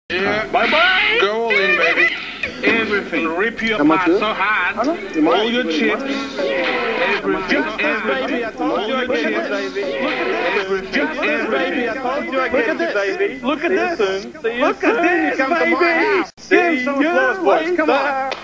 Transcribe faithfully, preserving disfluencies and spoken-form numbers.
Yeah. Bye bye. Go all in, baby. Everything. Rip you apart so hard. All your chips. Everything. Everything. All your chips. Everything. Everything. I told you I'd get you, baby. Look at this. See you soon. See you Look at soon. this, You come to my baby. house. See you. Come on.